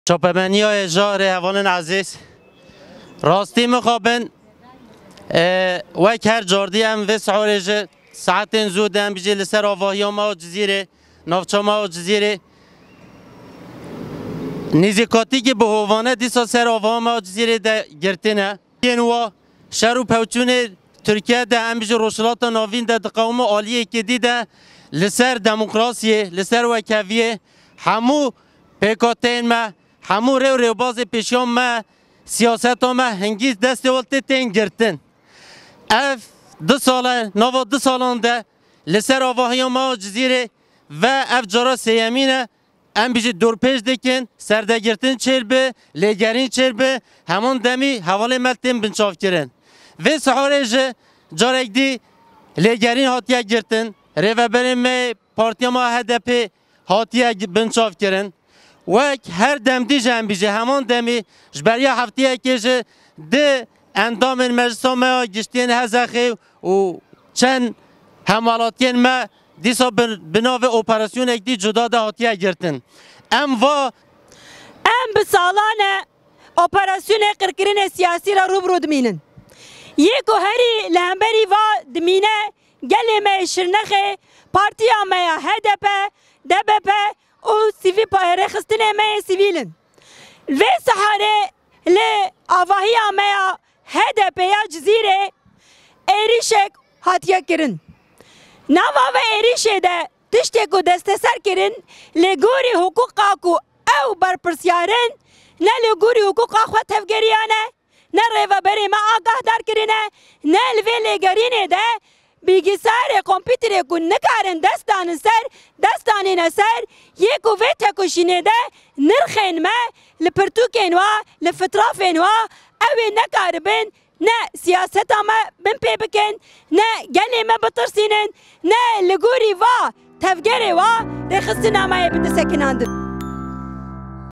چاپمنیای جار هوانن عزیز راستی مخابن وک هر جاردی هم و سعورج ساعتين زود هم بيجي لسر آواهی ما و جزیره نافچا ما و جزیره نزیکاتی که به هوانه دیسا سر آواه ما و جزیره ده گرتنه اینوا شهر و پوچون ترکیه ده هم بيجي روشلات ناوین ده قوم عالیه که دیده لسر دموکراسیه لسر وکویه همو پیکاتین ما همو رو باز پیشیان ما سیاست ما هنگیز دست ولته تین گرتن اف 2 ساله نو 2 سالان ده لسر آواهی ما و جزیره و اف جارا سیمینه ام بیجی دور پیش دکن سردگرتن چربه لگرین چربه همون دمی حواله ملتین بنچاف کرن و سحاره جه جارک دی لگرین هاتیه گرتن ریوبرین می پارتی ما هدپی هاتیه بنچاف کرن و هر دم دی جم بیجی همون دمی جبریا هفتیه که جه ده اندام مجلس ما گشتین هزخی و چند حملاتین ما دیسا بناو اپراسیون اکدی جدا ده هاتیه گرتن ام به سالان اپراسیون قرقرین سیاسی را روبرو دمینن یکو هری لهمبری و دمینه گلی می شرنخه پارتی آمه هدپ دبپ و سیوی پایره خستنه می سیویلن و سحاره لی آواهی آمه هدپ یا جزیره ایریشک هاتیه کرن نوا و ایریشه ده تشتی کو دست سر کرن لگوری حقوقا کو او برپرسیارن نه لگوری حقوقا خود تفگریانه نه ریوه بری ما آگاه دار کرنه نه لوی لگرینه ده بیگیسار کمپیوتر کو نکارن دستانین سر یکو وی تکوشینه ده نرخین ما لپرتوکین و لفترافین و اوی نکاربن نه سیاست ما بن پی بکن نه گلی ما بترسینن نه لگوری و تفگری و رخصتی نامه بده سکناندر